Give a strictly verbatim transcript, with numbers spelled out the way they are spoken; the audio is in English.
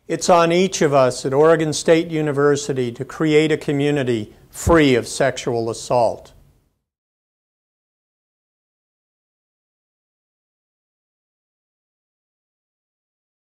It's on each of us at Oregon State University to create a community free of sexual assault.